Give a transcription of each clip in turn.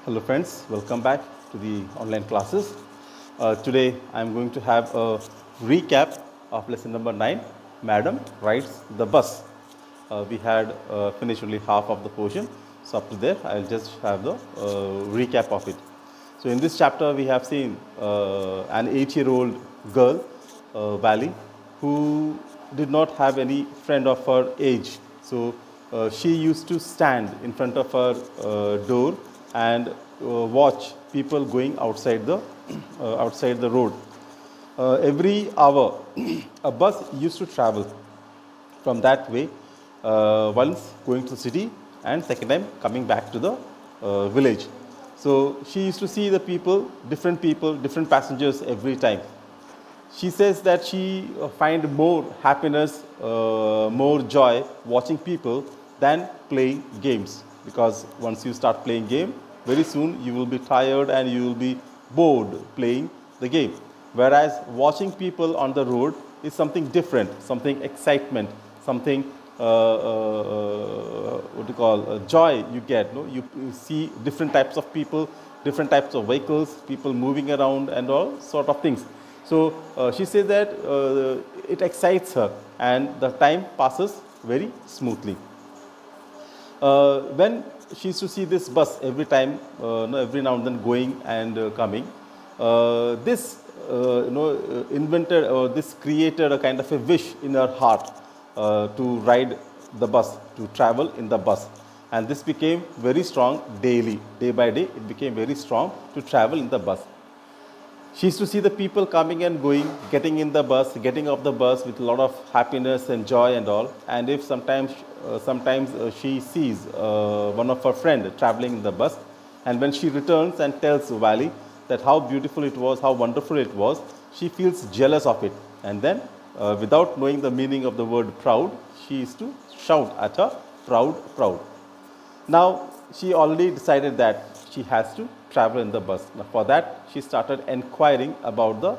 Hello friends, welcome back to the online classes. Today I am going to have a recap of lesson number 9, Madam Rides the Bus. We had finished only half of the portion, so up to there I will just have the recap of it. So in this chapter we have seen an 8-year-old girl, Valley, who did not have any friend of her age. So she used to stand in front of her door and watch people going outside the outside the road. Every hour, a bus used to travel from that way, once going to the city and second time coming back to the village. So she used to see the people, different passengers every time. She says that she find more happiness, more joy watching people than playing games, because once you start playing game, very soon you will be tired and you will be bored playing the game. Whereas watching people on the road is something different, something excitement, something what do you call joy you get. No? You see different types of people, different types of vehicles, people moving around and all sort of things. So she says that it excites her and the time passes very smoothly. When she used to see this bus every time, every now and then going and coming, this invented or this created a kind of a wish in her heart to ride the bus, to travel in the bus. And this became very strong daily, day by day, it became very strong to travel in the bus. She used to see the people coming and going, getting in the bus, getting off the bus with a lot of happiness and joy and all. And if sometimes she sees one of her friend traveling in the bus, and when she returns and tells Valley that how beautiful it was, how wonderful it was, she feels jealous of it. And then, without knowing the meaning of the word proud, she used to shout at her, proud, proud. Now, she already decided that she has to travel in the bus. Now, for that, she started inquiring about the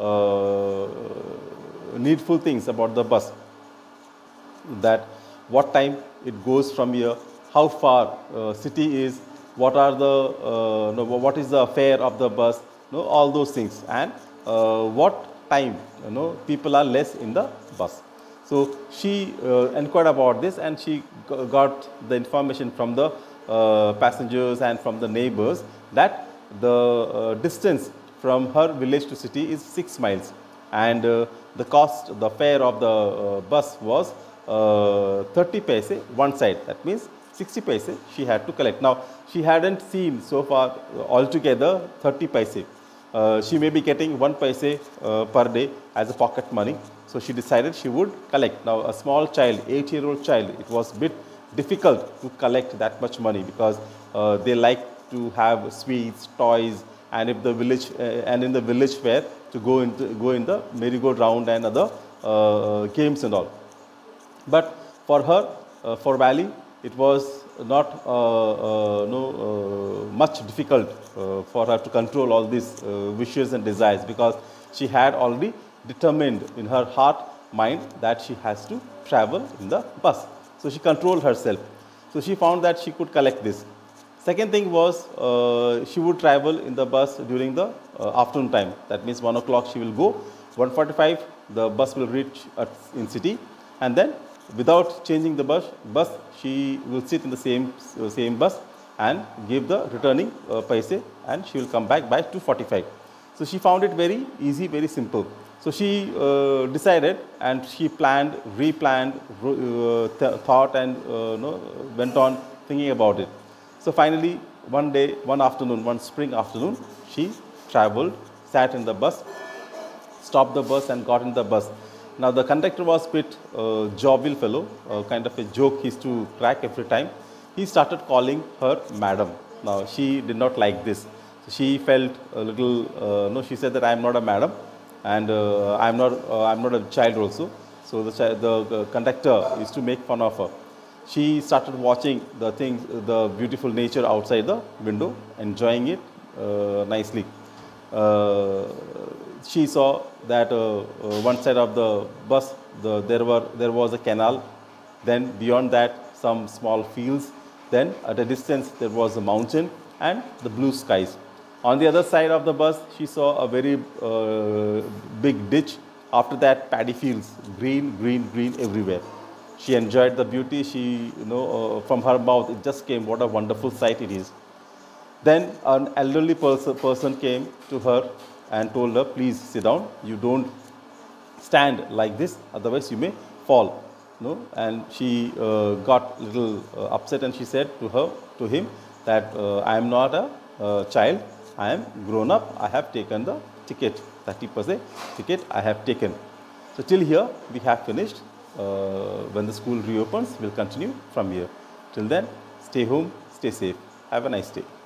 needful things about the bus. That what time it goes from here, how far city is, what are the what is the fare of the bus, all those things, and what time people are less in the bus. So she inquired about this, and she got the information from the passengers and from the neighbors that the distance from her village to city is 6 miles, and the cost, the fare of the bus was 30 paise one side. That means 60 paise she had to collect. Now, she hadn't seen so far altogether 30 paise. She may be getting 1 paise per day as a pocket money. So she decided she would collect. Now, a small child, 8-year-old child, it was a bit difficult to collect that much money, because they like to have sweets, toys, and if the village and in the village fair to go in the merry-go-round and other games and all. But for her, for Valley, it was not much difficult for her to control all these wishes and desires, because she had already determined in her heart, mind, that she has to travel in the bus. So she controlled herself. So she found that she could collect this. Second thing was, she would travel in the bus during the afternoon time. That means 1 o'clock she will go, 1:45 the bus will reach in city, and then without changing the bus, she will sit in the same bus and give the returning paise, and she will come back by 2:45. So she found it very easy, very simple. So she decided, and she planned, replanned, thought, and went on thinking about it. So finally, one day, one afternoon, one spring afternoon, she traveled, sat in the bus, stopped the bus and got in the bus. Now, the conductor was a bit jovial fellow, kind of a joke he used to crack every time. He started calling her madam. Now, she did not like this. She felt a little, she said that I am not a madam, and I'm not a child also. So the conductor used to make fun of her. She started watching the things, the beautiful nature outside the window, enjoying it nicely. She saw that one side of the bus, there was a canal. Then beyond that, some small fields. Then at a distance, there was a mountain, and the blue skies. On the other side of the bus, she saw a very big ditch. After that, paddy fields, green, green, green everywhere. She enjoyed the beauty. She, from her mouth, it just came, what a wonderful sight it is. Then an elderly person came to her and told her, please sit down. You don't stand like this, otherwise you may fall. And she got a little upset, and she said to him that I am not a child, I am grown up, I have taken the ticket, 30% ticket I have taken. So till here we have finished. When the school reopens, we'll continue from here. Till then, stay home, stay safe. Have a nice day.